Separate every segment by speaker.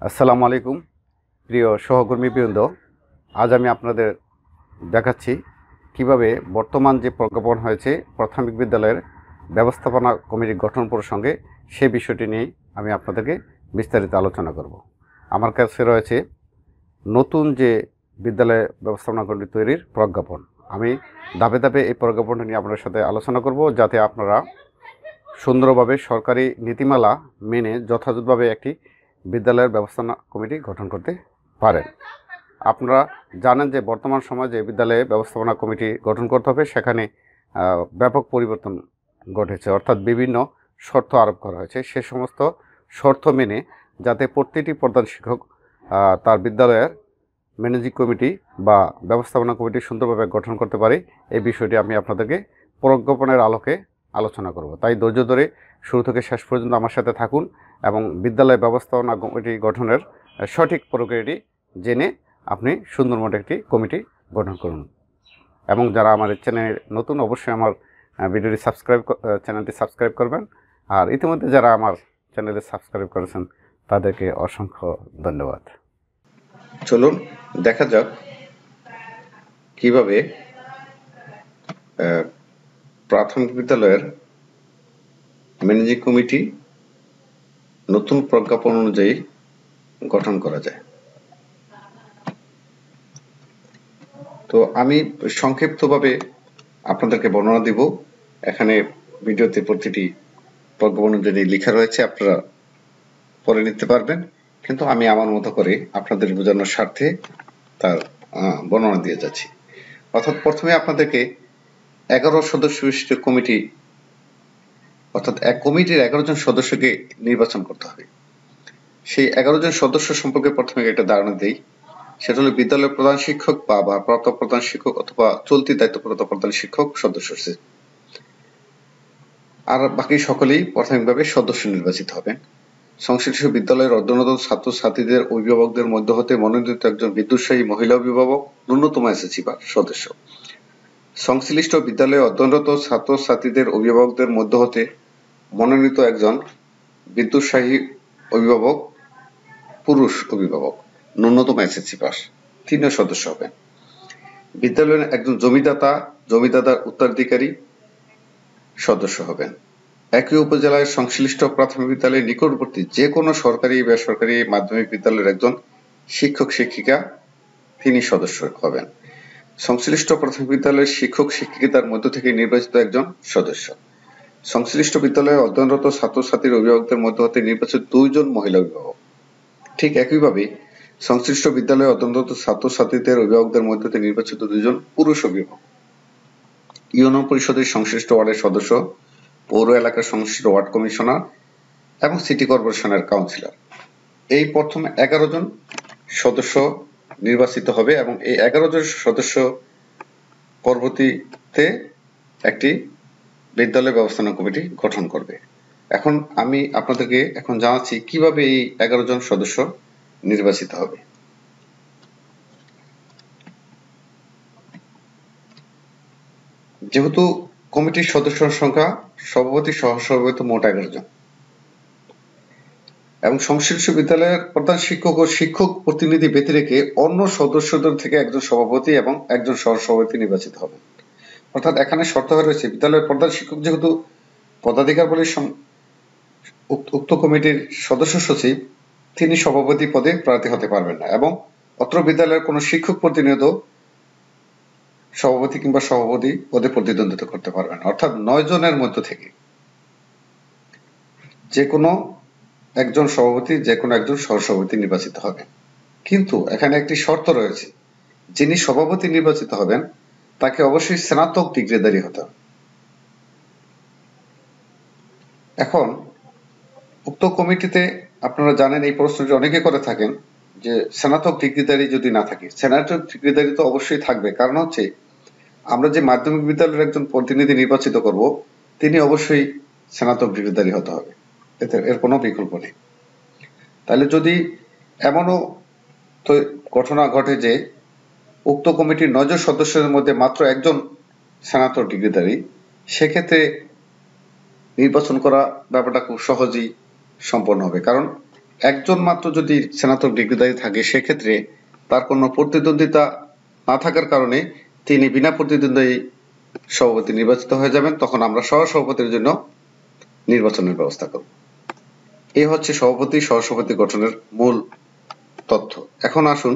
Speaker 1: আসসালামু আলাইকুম প্রিয় সহকর্মীবৃন্দ। আজ আমি আপনাদের দেখাচ্ছি কিভাবে বর্তমান যে প্রজ্ঞাপন হয়েছে প্রাথমিক বিদ্যালয়ের ব্যবস্থাপনা কমিটি গঠন প্রসঙ্গে সেই বিষয়টি নিয়েই আমি আপনাদেরকে বিস্তারিত আলোচনা করব। আমার কাছে রয়েছে নতুন যে বিদ্যালয় ব্যবস্থাপনা কমিটি তৈরির প্রজ্ঞাপন। আমি ধাপে ধাপে এই প্রজ্ঞাপনটা নিয়ে আপনার সাথে আলোচনা করব, যাতে আপনারা সুন্দরভাবে সরকারি নীতিমালা মেনে যথাযথভাবে একটি বিদ্যালয়ের ব্যবস্থাপনা কমিটি গঠন করতে পারেন। আপনারা জানেন যে বর্তমান সমাজে বিদ্যালয়ে ব্যবস্থাপনা কমিটি গঠন করতে হবে, সেখানে ব্যাপক পরিবর্তন ঘটেছে, অর্থাৎ বিভিন্ন শর্ত আরোপ করা হয়েছে। সে সমস্ত শর্ত মেনে যাতে প্রতিটি প্রধান শিক্ষক তার বিদ্যালয়ের ম্যানেজিং কমিটি বা ব্যবস্থাপনা কমিটি সুন্দরভাবে গঠন করতে পারে, এই বিষয়টি আমি আপনাদেরকে প্রজ্ঞাপনের আলোকে আলোচনা করব। তাই ধৈর্য ধরে শুরু থেকে শেষ পর্যন্ত আমার সাথে থাকুন এবং বিদ্যালয় ব্যবস্থাপনা কমিটি গঠনের সঠিক প্রক্রিয়াটি জেনে আপনি সুন্দর মতো একটি কমিটি গঠন করুন। এবং যারা আমার চ্যানেল নতুন, অবশ্যই আমার ভিডিওটি চ্যানেলটি সাবস্ক্রাইব করবেন। আর ইতিমধ্যে যারা আমার চ্যানেলে সাবস্ক্রাইব করেছেন তাদেরকে অসংখ্য ধন্যবাদ।
Speaker 2: চলুন দেখা যাক কিভাবে প্রাথমিক বিদ্যালয়ের ম্যানেজিং কমিটি নতুন প্রজ্ঞাপন অনুযায়ী গঠন করা যায়। তো আমি সংক্ষিপ্তভাবে আপনাদেরকে বর্ণনা দিব। এখানে ভিডিওতে প্রতিটি প্রজ্ঞাপন অনুযায়ী লেখা রয়েছে, আপনারা পড়ে নিতে পারবেন, কিন্তু আমি আমার মতো করে আপনাদের বোঝানোর স্বার্থে তার বর্ণনা দিয়ে যাচ্ছি। অর্থাৎ প্রথমে আপনাদেরকে 11 সদস্য বিশিষ্ট কমিটি, অর্থাৎ এক কমিটির 11 জন সদস্যকে নির্বাচন করতে হবে। সেই 11 জন সদস্য সম্পর্কে প্রথমে একটা ধারণা দেই। সেটা হলো বিদ্যালয়ের প্রধান শিক্ষক বা ভারপ্রাপ্ত প্রধান শিক্ষক অথবা চলতি দায়িত্বপ্রাপ্ত প্রধান শিক্ষক সদস্য, আর বাকি সকলেই প্রাথমিকভাবে সদস্য নির্বাচিত হবেন। সংশ্লিষ্ট বিদ্যালয়ের অধ্যয়নরত ছাত্রছাত্রীদের অভিভাবকদের মধ্য হতে মনোনীত একজন বিদ্যুৎসাহী মহিলা অভিভাবক, ন্যূনতম এসএসসি বা সদস্য। সংশ্লিষ্ট বিদ্যালয়ে অধ্যয়নরত ছাত্রছাত্রীদের অভিভাবকদের মধ্য হতে মনোনীত একজন বিদ্যুৎসাহী অভিভাবক, পুরুষ অভিভাবক, ন্যূনতম এসএসসি পাস, 3 সদস্য হবেন। বিদ্যালয়ের একজন জমিদাতার উত্তরাধিকারী সদস্য হবেন। একই উপজেলায় সংশ্লিষ্ট প্রাথমিক বিদ্যালয়ের নিকটবর্তী যে কোনো সরকারি বেসরকারি মাধ্যমিক বিদ্যালয়ের একজন শিক্ষক শিক্ষিকা, তিনি সদস্য হবেন। সংশ্লিষ্ট প্রাথমিক বিদ্যালয়ের শিক্ষক শিক্ষিকার মধ্য থেকে নির্বাচিত একজন সদস্য। সংশ্লিষ্ট বিদ্যালয়ে অধ্যয়নরত ছাত্রছাত্রীর অভিভাবকদের মধ্য হতে নির্বাচিত 2 জন মহিলা অভিভাবক। ঠিক একইভাবে সংশ্লিষ্ট বিদ্যালয়ে অধ্যয়নরত ছাত্রছাত্রীদের অভিভাবকদের মধ্য হতে নির্বাচিত 2 জন পুরুষ অভিভাবক। ইউনিয়ন পরিষদের সংশ্লিষ্ট ওয়ার্ডের সদস্য, পৌর এলাকার সংশ্লিষ্ট ওয়ার্ড কমিশনার এবং সিটি কর্পোরেশনের কাউন্সিলর। এই প্রথম 11 জন সদস্য নির্বাচিত হবে এবং এই 11 জন সদস্য পরবর্তীতে একটি বিদ্যালয় ব্যবস্থাপনা কমিটি গঠন করবে। এখন আমি আপনাদেরকে জানাচ্ছি কিভাবে এই 11 জন সদস্য নির্বাচিত হবে। যেহেতু কমিটির সদস্যের সংখ্যা সভাপতি সহসভাপতি মোট 11 জন এবং সংশ্লিষ্ট বিদ্যালয়ের প্রধান শিক্ষক ও শিক্ষক প্রতিনিধি ব্যতি রেখে অন্য সদস্যদের থেকে একজন সভাপতি এবং একজন সহসভাপতি নির্বাচিত হবেন। অর্থাৎ এখানে শর্ত হয়ে রয়েছে, বিদ্যালয়ের প্রধান শিক্ষক যেহেতু পদাধিকার বলে উক্ত কমিটির সদস্য সচিব, তিনি সভাপতি পদে প্রার্থী হতে পারবেন না এবং অত্র বিদ্যালয়ের কোনো শিক্ষক প্রতিনিয়ত সভাপতি কিংবা সভাপতি পদে প্রতিদ্বন্দ্বিতা করতে পারবেন। অর্থাৎ 9 জনের মধ্য থেকে যে কোনো একজন সভাপতি, যে কোনো একজন সহসভাপতি নির্বাচিত হবেন। কিন্তু এখানে একটি শর্ত রয়েছে, যিনি সভাপতি নির্বাচিত হবেন তাকে অবশ্যই স্নাতক ডিগ্রিধারী হতে হবে। এখন উক্ত কমিটিতে আপনারা জানেন, এই প্রশ্নটি অনেকে করে থাকেন যে স্নাতক ডিগ্রিধারী যদি না থাকে। স্নাতক ডিগ্রিধারী তো অবশ্যই থাকবে, কারণ হচ্ছে আমরা যে মাধ্যমিক বিদ্যালয়ের একজন প্রতিনিধি নির্বাচিত করব, তিনি অবশ্যই স্নাতক ডিগ্রিধারী হতে হবে, এর কোনো বিকল্প নেই। তাহলে যদি এমনও ঘটনা ঘটে যে উক্ত কমিটির 9 জন সদস্যের মধ্যে মাত্র একজন স্নাতক ডিগ্রিধারী, সেক্ষেত্রে নির্বাচন করা ব্যাপারটা খুব সহজেই সম্পন্ন হবে, কারণ একজন মাত্র যদি স্নাতক ডিগ্রিধারী থাকে সেক্ষেত্রে তার কোনো প্রতিদ্বন্দ্বিতা না থাকার কারণে তিনি বিনা প্রতিদ্বন্দ্বী সভাপতি নির্বাচিত হয়ে যাবেন। তখন আমরা সহসভাপতির জন্য নির্বাচনের ব্যবস্থা করব। এই হচ্ছে সভাপতি সহসভাপতি গঠনের মূল তথ্য। এখন আসুন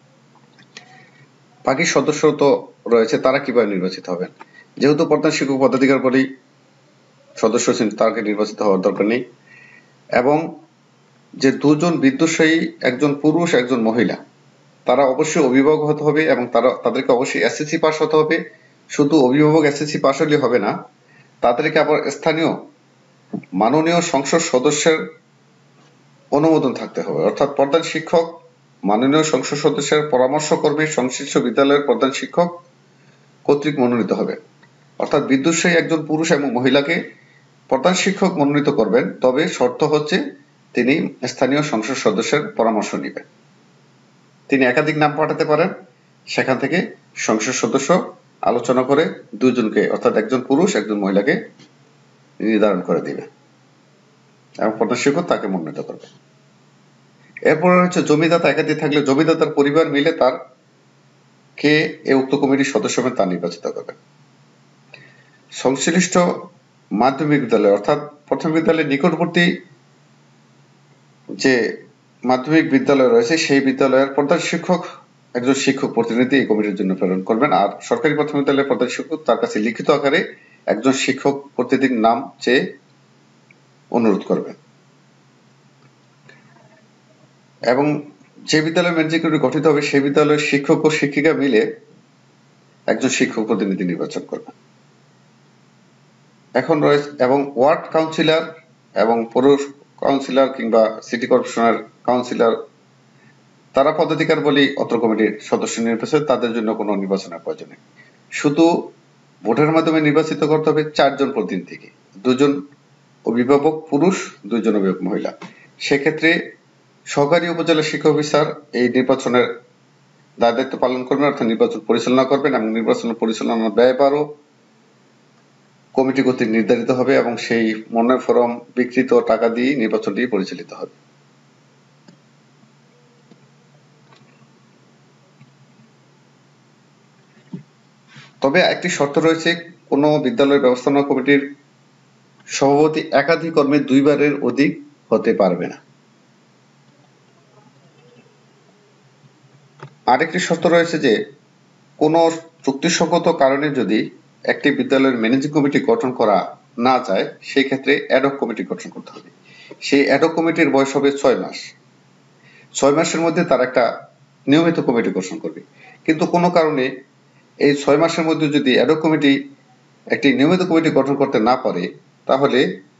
Speaker 2: বাকি সদস্য তো রয়েছে, তারা কিভাবে নির্বাচিত হবেন। যেহেতু প্রধান শিক্ষক পদাধিকার বলেই সদস্য আছেন, তাকে নির্বাচিত হওয়ার দরকার নেই। এবং যে দুজন বিদ্যুৎসাহী, একজন পুরুষ একজন মহিলা, তারা অবশ্যই অভিভাবক হতে হবে এবং তাদেরকে অবশ্যই এসএসসি পাস হতে হবে। শুধু অভিভাবক এসএসসি পাস হলে হবে না, তাদেরকে আবার স্থানীয় মাননীয় সংসদ সদস্যের অনুমোদন থাকতে হবে। অর্থাৎ প্রধান শিক্ষক মাননীয় সংসদ সদস্যের পরামর্শক্রমে সংশ্লিষ্ট বিদ্যালয়ের প্রধান শিক্ষক কর্তৃক মনোনীত হবে। অর্থাৎ বিদ্যুৎসাহী একজন পুরুষ এবং মহিলাকে প্রধান শিক্ষক মনোনীত করবেন, তবে শর্ত হচ্ছে তিনি স্থানীয় সংসদ সদস্যের পরামর্শ নেবেন। তিনি একাধিক নাম পাঠাতে পারেন, সেখান থেকে সংসদ সদস্য আলোচনা করে দুজনকে, অর্থাৎ একজন পুরুষ একজন মহিলাকে নির্ধারণ করে দিবে এবং প্রধান শিক্ষক তাকে মনোনীত করবে। এরপর হচ্ছে জমিদাতা একাধিক থাকলে জমিদাতার পরিবার মিলে তার কে উক্ত কমিটির সদস্য হবে তা নির্বাচিত করবে। সংশ্লিষ্ট মাধ্যমিক বিদ্যালয় অর্থাৎ প্রাথমিক বিদ্যালয়ের নিকটবর্তী যে মাধ্যমিক বিদ্যালয় রয়েছে সেই বিদ্যালয়ের প্রধান শিক্ষক একজন শিক্ষক প্রতিনিধি এই কমিটির জন্য প্রেরণ করবেন। আর সরকারি প্রাথমিক বিদ্যালয়ের প্রধান শিক্ষক তার কাছে লিখিত আকারে একজন শিক্ষক প্রতিনিধির নাম চেয়ে অনুরোধ করবেন। এবং যে বিদ্যালয় ম্যানেজিং কমিটি গঠিত হবে সেই বিদ্যালয়ের শিক্ষক ও শিক্ষিকা মিলে একজন শিক্ষক প্রতিনিধি নির্বাচন করবেন। এখন রয়েছে এবং ওয়ার্ড কাউন্সিলর এবং পৌর কাউন্সিলর কিংবা সিটি কর্পোরেশনের কাউন্সিলর, তারা পদাধিকার বলেই অত্র কমিটির সদস্য নির্বাচিত, তাদের জন্য কোনো নির্বাচনের প্রয়োজন নেই। শুধু ভোটের মাধ্যমে নির্বাচিত করতে হবে 4 জন প্রতিনিধিকে, 2 জন অভিভাবক পুরুষ 2 জন অভিভাবক মহিলা। সেক্ষেত্রে সহকারী উপজেলা শিক্ষা অফিসার এই নির্বাচনের দায়িত্ব পালন করবেন, অর্থাৎ নির্বাচন পরিচালনা করবেন এবং নির্বাচন পরিচালনার ব্যয়ভারও কমিটি কর্তৃক নির্ধারিত হবে এবং সেই মনোনয়ন ফরম বিকৃত টাকা দিয়ে নির্বাচনটি পরিচালিত হবে। তবে একটি শর্ত রয়েছে, কোন বিদ্যালয়ের ব্যবস্থাপনা কমিটির সভাপতি একাধিক কর্মে 2 বারের অধিক হতে পারবে না। আরেকটি শর্ত রয়েছে যে কোন চুক্তিসঙ্গত কারণে যদি একটি বিদ্যালয়ের ম্যানেজিং কমিটি গঠন করা না যায়, সেই ক্ষেত্রে অ্যাডহক কমিটি গঠন করতে হবে। সেই অ্যাডহক কমিটির বয়স হবে 6 মাস। 6 মাসের মধ্যে তার একটা নিয়মিত কমিটি গঠন করবে। কিন্তু কোনো কারণে এই 6 মাসের মধ্যে যদি অ্যাডহক কমিটি একটি নিয়মিত কমিটি গঠন করতে না পারে, তাহলে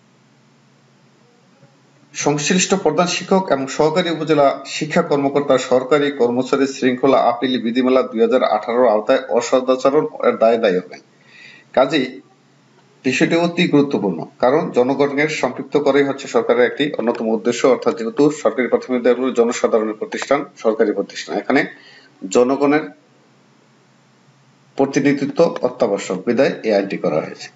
Speaker 2: সংশ্লিষ্ট প্রধান শিক্ষক এবং সহকারী উপজেলা শিক্ষা কর্মকর্তা সরকারি কর্মচারী শৃঙ্খলা আপিল বিধিমালা 2018 আওতায় অসদাচরণ এর দায়ী হবেন। কাজেই বিষয়টি অতি গুরুত্বপূর্ণ, কারণ জনগণের সম্পৃক্ত করাই হচ্ছে সরকারের একটি অন্যতম উদ্দেশ্য। অর্থাৎ যেহেতু সরকারি প্রাথমিক বিদ্যালয়গুলো জনসাধারণের প্রতিষ্ঠান, সরকারি প্রতিষ্ঠান, এখানে জনগণের প্রতিনিধিত্ব অত্যাবশ্যক, বিধায় এই আইনটি করা হয়েছে।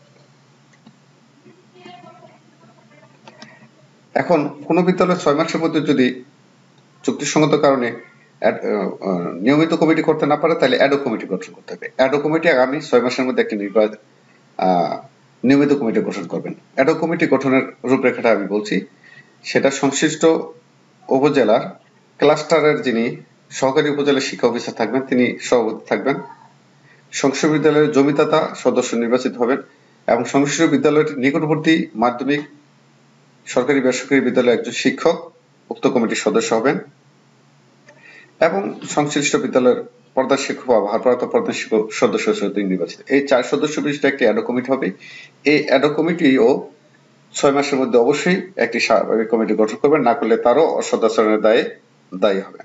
Speaker 2: এখন কোন বিদ্যালয় 6 মাসের মধ্যে যদি চুক্তিসঙ্গত কারণে নিয়মিত কমিটি করতে না পারে, তাহলে অ্যাডহক কমিটি গঠন করতে হবে। অ্যাডহক কমিটি আগামী 6 মাসের মধ্যে একটি নিয়মিত কমিটি গঠন করবেন। অ্যাডহক কমিটি গঠনের রূপরেখাটা আমি বলছি। সেটা সংশ্লিষ্ট উপজেলার ক্লাস্টারের যিনি সহকারী উপজেলা শিক্ষা অফিসার থাকবেন তিনি সভাপতি থাকবেন। সংশ্লিষ্ট বিদ্যালয়ের জমিদাতা সদস্য নির্বাচিত হবেন এবং সংশ্লিষ্ট বিদ্যালয়টির নিকটবর্তী মাধ্যমিক সরকারি বেসরকারি বিদ্যালয়ের একজন শিক্ষক উক্ত কমিটির সদস্য হবেন এবং সংশ্লিষ্ট বিদ্যালয়ের প্রধান শিক্ষক বা ভারপ্রাপ্ত প্রধান শিক্ষক সদস্য হিসেবে নির্বাচিত। এই 4 সদস্য বিশিষ্ট একটি অ্যাডহক কমিটি হবে। এই অ্যাডহক কমিটিও 6 মাসের মধ্যে অবশ্যই একটি স্বাভাবিক কমিটি গঠন করবেন, না করলে তারও অসদাচরণের দায়ী হবে।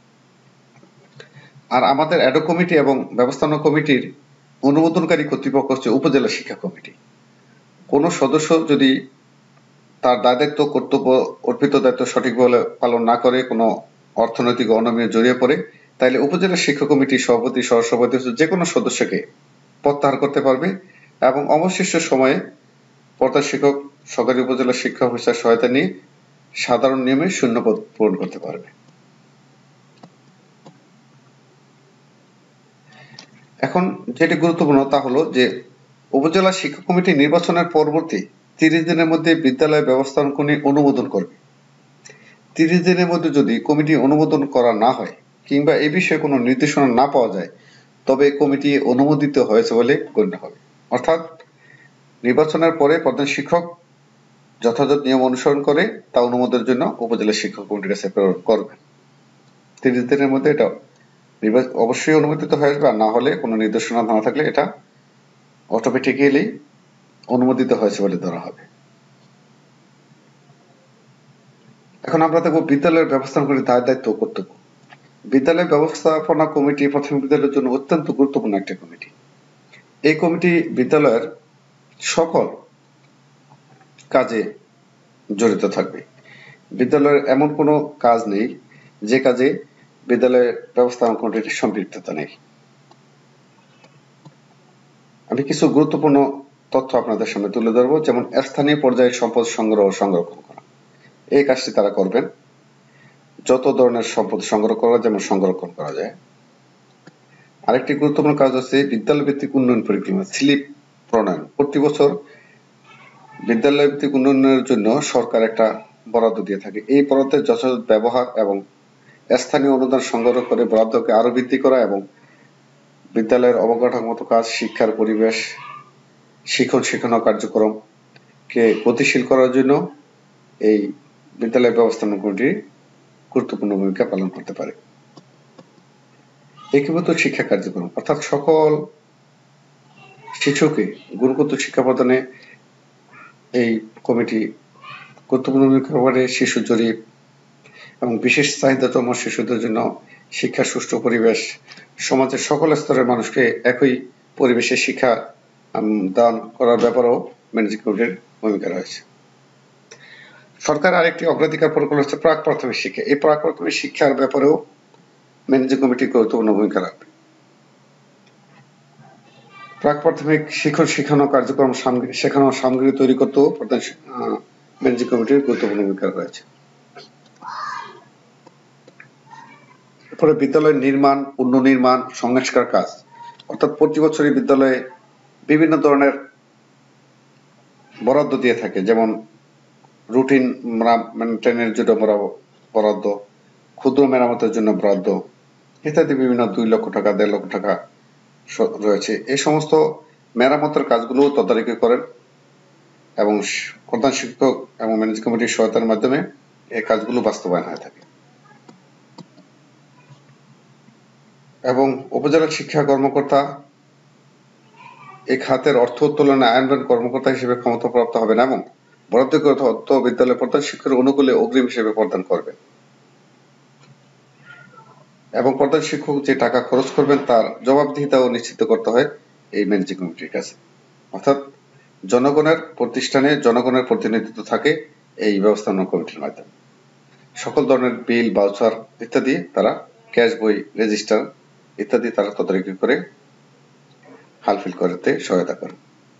Speaker 2: আর আমাদের অ্যাডহক কমিটি এবং ব্যবস্থাপনা কমিটির অনুমোদনকারী কর্তৃপক্ষ হচ্ছে উপজেলা শিক্ষা কমিটি। কোন সদস্য যদি তার দায়িত্ব কর্তব্য অর্পিত দায়িত্ব সঠিকভাবে পালন না করে, কোনো অর্থনৈতিক অনিয়মে জড়িয়ে পড়ে, তাহলে উপজেলা শিক্ষা কমিটির সভাপতি সহসভাপতি যে কোনো সদস্যকে প্রত্যাহার করতে পারবে এবং অবশিষ্ট সময়ে প্রধান শিক্ষক সরকারি উপজেলা শিক্ষা অফিসার সহায়তা নিয়ে সাধারণ নিয়মে শূন্যপদ পূরণ করতে পারবে। এখন যেটি গুরুত্বপূর্ণ তা হলো যে উপজেলা শিক্ষা কমিটি নির্বাচনের পরবর্তী 30 দিনের মধ্যে বিদ্যালয় ব্যবস্থাপনা অনুমোদন করবে। 30 দিনের মধ্যে যদি কমিটি অনুমোদন করা না হয় কিংবা এই বিষয়ে কোনো নির্দেশনা না পাওয়া যায়, তবে কমিটি অনুমোদিত হয়েছে বলে গণ্য হবে। অর্থাৎ নির্বাচনের পরে প্রধান শিক্ষক যথাযথ নিয়ম অনুসরণ করে তা অনুমোদনের জন্য উপজেলা শিক্ষক কমিটির কাছে প্রেরণ করবেন। 30 দিনের মধ্যে এটা অবশ্যই অনুমোদিত হয়ে আসবে, আর না হলে কোনো নির্দেশনা না থাকলে এটা অটোমেটিক্যালি অনুমোদিত হয়েছে বলে ধরা হবে। এখন আমরা দেখব বিদ্যালয়ের ব্যবস্থাপনা কমিটির দায় দায়িত্ব ও কর্তব্য। বিদ্যালয় ব্যবস্থাপনা কমিটি প্রাথমিক বিদ্যালয়ের জন্য অত্যন্ত গুরুত্বপূর্ণ একটা কমিটি। এই কমিটি বিদ্যালয়ের সকল কাজে জড়িত থাকবে। বিদ্যালয়ের এমন কোনো কাজ নেই যে কাজে বিদ্যালয়ের ব্যবস্থাপনা কমিটির সম্পৃক্ততা নেই। আমি কিছু গুরুত্বপূর্ণ তথ্য আপনাদের সামনে তুলে ধরবো, যেমন স্থানীয় পর্যায়ে সম্পদ সংগ্রহ ও সংরক্ষণ করা। এই কাজটি তারা করবেন। যত ধরনের সম্পদ সংগ্রহ করা যেমন সংরক্ষণ করা যায়। আরেকটি গুরুত্বপূর্ণ কাজ হচ্ছে বিদ্যালয় ভিত্তিক উন্নয়ন পরিকল্পনা, স্লিপ প্রণয়ন। প্রতি বছর বিদ্যালয় ভিত্তিক উন্নয়নের জন্য সরকার একটা বরাদ্দ দিয়ে থাকে। এই বরাদ্দের যথাযথ ব্যবহার এবং স্থানীয় অনুদান সংগ্রহ করে বরাদ্দকে আরো বৃদ্ধি করা এবং বিদ্যালয়ের অবকাঠামোগত কাজ, শিক্ষার পরিবেশ, শিক্ষণ কার্যক্রমকে গতিশীল করার জন্য এই বিদ্যালয় ব্যবস্থাপনা কমিটি গুরুত্বপূর্ণ ভূমিকা পালন করতে পারে। একীভূত শিক্ষা কার্যক্রম, অর্থাৎ সকল শিশুকে গুণগত শিক্ষা প্রদানে এই কমিটি গুরুত্বপূর্ণ ভূমিকা করে। শিশু জরিপ এবং বিশেষ চাহিদাতম শিশুদের জন্য শিক্ষার সুষ্ঠু পরিবেশ, সমাজের সকল স্তরের মানুষকে একই পরিবেশে শিক্ষা দান করার ব্যাপারেও ম্যানেজিং কমিটির ভূমিকা রয়েছে। সরকার আরেকটি অগ্রাধিকার পরিকল্পনা হচ্ছে প্রাক প্রাথমিক শিক্ষা। এই প্রাক প্রাথমিক শিক্ষার ব্যাপারেও ম্যানেজিং কমিটি গুরুত্বপূর্ণ ভূমিকা রাখবে। প্রাক প্রাথমিক শেখানো কার্যক্রম শেখানোর সামগ্রী তৈরি করতেও প্রধান ম্যানেজিং কমিটির গুরুত্বপূর্ণ ভূমিকা রয়েছে। এরপরে বিদ্যালয়ের নির্মাণ, পুনর্নির্মাণ, সংস্কার কাজ, অর্থাৎ প্রতি বছরই বিদ্যালয়ে বিভিন্ন ধরনের বরাদ্দ দিয়ে থাকে, যেমন রুটিন মেনটেনের জন্য বরাদ্দ, ক্ষুদ্র মেরামতের জন্য বরাদ্দ ইত্যাদি বিভিন্ন 2 লক্ষ টাকা 1.5 লক্ষ টাকা রয়েছে। এই সমস্ত মেরামতের কাজগুলো তদারকি করেন এবং প্রধান শিক্ষক এবং ম্যানেজিং কমিটির সহায়তার মাধ্যমে এই কাজগুলো বাস্তবায়ন হয়ে থাকে। এবং উপজেলা শিক্ষা কর্মকর্তা এই খাতের অর্থ উত্তোলনে আইনবান কর্মকর্তা হিসেবে ক্ষমতাপ্রাপ্ত হবেন এবং বরাদ্দকৃত অর্থ বিদ্যালয় প্রধান শিক্ষকের অনুকূলে অগ্রিম হিসেবে প্রদান করবেন এবং প্রধান শিক্ষক যে টাকা খরচ করবেন তার জবাবদিহিতাও নিশ্চিত করতে হয় এই ম্যানেজিং কমিটির কাছে। অর্থাৎ জনগণের প্রতিষ্ঠানে জনগণের প্রতিনিধিত্ব থাকে এই ব্যবস্থাপনা কমিটির মাধ্যমে। সকল ধরনের বিল, ভাউচার ইত্যাদি তারা, ক্যাশ বই, রেজিস্টার ইত্যাদি তারা তদারকি করে হালফিল করতে সহায়তা করে।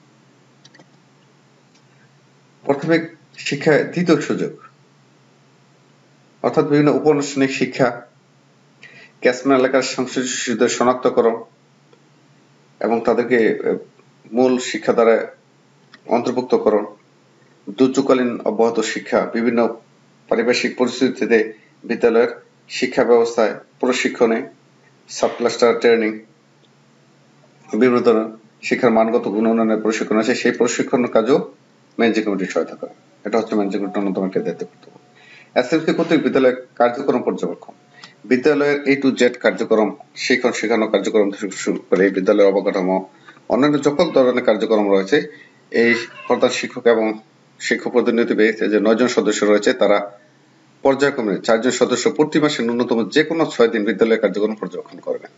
Speaker 2: প্রাথমিক শিক্ষায় দ্বিতীয় সুযোগ, অর্থাৎ বিভিন্ন উপানুষ্ঠানিক শিক্ষা, ক্যাচমেন্ট এলাকার সংশ্লিষ্ট শিশুদের শনাক্তকরণ এবং তাদেরকে মূল শিক্ষাধারা অন্তর্ভুক্তকরণ, দুর্যোগকালীন অব্যাহত শিক্ষা, বিভিন্ন পারিপার্শ্বিক পরিস্থিতিতে বিদ্যালয়ের শিক্ষা ব্যবস্থায় প্রশিক্ষণে, সাব ক্লাস্টার ট্রেনিং, বিভিন্ন ধরনের শিক্ষার মানগত গুণ উন্নয়নের প্রশিক্ষণ আছে, সেই প্রশিক্ষণের কাজও ম্যানেজিং কমিটির সহায়তা করে। এটা হচ্ছে ম্যানেজিং কমিটির অন্যতম একটা দায়িত্ব। এসএমসি কর্তৃক বিদ্যালয়ের কার্যক্রম পর্যবেক্ষণ, বিদ্যালয়ের A to Z কার্যক্রম, শেখানো কার্যক্রম থেকে শুরু করে বিদ্যালয়ের অবকাঠামো, অন্যান্য সকল ধরনের কার্যক্রম রয়েছে, এই প্রধান শিক্ষক এবং শিক্ষক প্রতিনিধি যে 9 জন সদস্য রয়েছে তারা পর্যায়ক্রমে 4 জন সদস্য প্রতি মাসে ন্যূনতম যে কোনো 6 দিন বিদ্যালয়ের কার্যক্রম পর্যবেক্ষণ করবেন।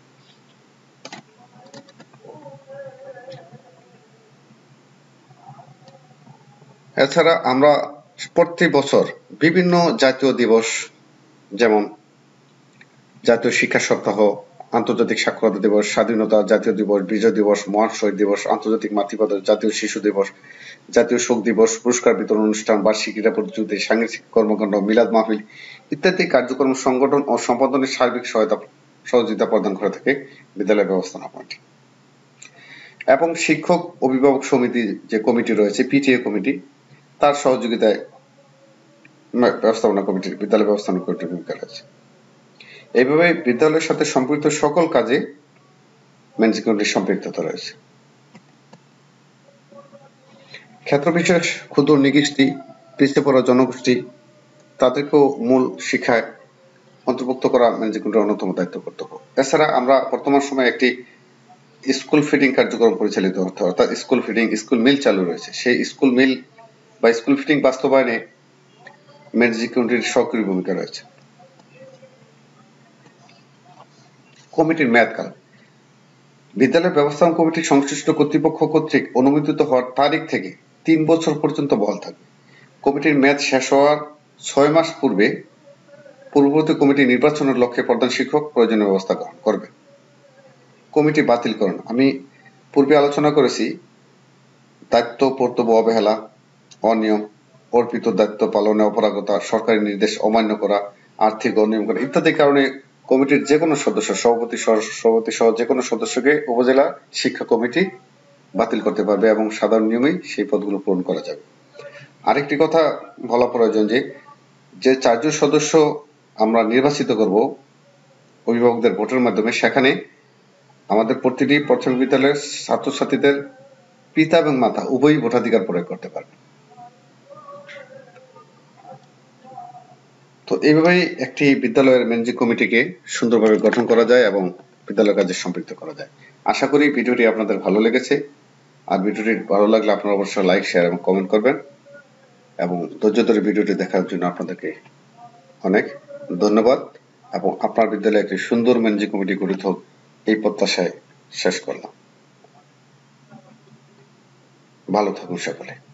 Speaker 2: এছাড়া আমরা প্রতি বছর বিভিন্ন জাতীয় দিবস, যেমন জাতীয় শিক্ষা সপ্তাহ, আন্তর্জাতিক সাক্ষরতা দিবস, স্বাধীনতা জাতীয় দিবস, বিজয় দিবস, মহান শহীদ দিবস, আন্তর্জাতিক মাতৃভাষা জাতীয় শিশু দিবস, জাতীয় শোক দিবস, পুরস্কার বিতরণ অনুষ্ঠান, বার্ষিক ক্রীড়া প্রতিযোগিতা, সাংস্কৃতিক কর্মকাণ্ড, মিলাদ মাহফিল ইত্যাদি কার্যক্রম সংগঠন ও সম্পাদনের সার্বিক সহযোগিতা প্রদান করে থাকে বিদ্যালয় ব্যবস্থাপনা কমিটি। এবং শিক্ষক অভিভাবক সমিতি যে কমিটি রয়েছে, পিটিএ কমিটি, তার সহযোগিতায় বিদ্যালয় ব্যবস্থাপনা কমিটির ভূমিকা রয়েছে। এইভাবে বিদ্যালয়ের সাথে সম্পৃক্ত সকল কাজে ম্যানেজিং কমিটির সম্পৃক্ততা রয়েছে। ক্ষেত্রবিশেষ ক্ষুদ্র নিগোষ্ঠী, পিছিয়ে পড়া জনগোষ্ঠী, তাদেরকেও মূল শিক্ষায় অন্তর্ভুক্ত করা ম্যানেজিং কমিটির অন্যতম দায়িত্ব কর্তব্য। এছাড়া আমরা বর্তমান সময়ে একটি স্কুল ফিডিং কার্যক্রম পরিচালিত হচ্ছে, অর্থাৎ স্কুল ফিডিং, স্কুল মিল চালু রয়েছে। সেই স্কুল মিল বা স্কুল ফিডিং বাস্তবায়নে ম্যানেজিং কমিটির সক্রিয় ভূমিকা রয়েছে। কমিটির মেয়াদকাল। বিদ্যালয় ব্যবস্থাপনা কমিটির সংশ্লিষ্ট কর্তৃপক্ষ কর্তৃক অনুমোদিত হওয়ার তারিখ থেকে 3 বছর পর্যন্ত বহাল থাকবে। কমিটির মেয়াদ শেষ হওয়ার 6 মাস পূর্ববর্তী কমিটি নির্বাচনের লক্ষ্যে প্রধান শিক্ষক প্রয়োজনীয় ব্যবস্থা গ্রহণ করবে। কমিটি বাতিলকরণ। আমি পূর্বে আলোচনা করেছি, দায়িত্ব কর্তব্য অবহেলা, অনিয়ম, অর্পিত দায়িত্ব পালনে অপারগতা, সরকারি নির্দেশ অমান্য করা, আর্থিক অনিয়ম করা ইত্যাদি কারণে কমিটির যে কোনো সদস্য, সভাপতি সহ যে কোনো সদস্যকে উপজেলা শিক্ষা কমিটি বাতিল করতে পারবে এবং সাধারণ নিয়মেই সেই পদগুলো পূরণ করা যাবে। আরেকটি কথা বলা প্রয়োজন যে 4 জন সদস্য আমরা নির্বাচিত করব অভিভাবকদের ভোটের মাধ্যমে, সেখানে আমাদের প্রতিটি প্রাথমিক বিদ্যালয়ের ছাত্রছাত্রীদের পিতা এবং মাতা উভয়ই ভোটাধিকার প্রয়োগ করতে পারবে। তো এইভাবেই একটি বিদ্যালয়ের ম্যানেজিং কমিটিকে সুন্দরভাবে গঠন করা যায় এবং বিদ্যালয়ের কাজে সম্পৃক্ত করা যায়। আশা করি ভিডিওটি আপনাদের ভালো লেগেছে। আর ভিডিওটি ভালো লাগলে আপনারা অবশ্যই লাইক, শেয়ার এবং কমেন্ট করবেন। এবং ধৈর্য ধরে ভিডিওটি দেখার জন্য আপনাদেরকে অনেক ধন্যবাদ। এবং আপনার বিদ্যালয়ে একটি সুন্দর ম্যানেজিং কমিটি গঠিত হোক এই প্রত্যাশায় শেষ করলাম। ভালো থাকুন সকলে।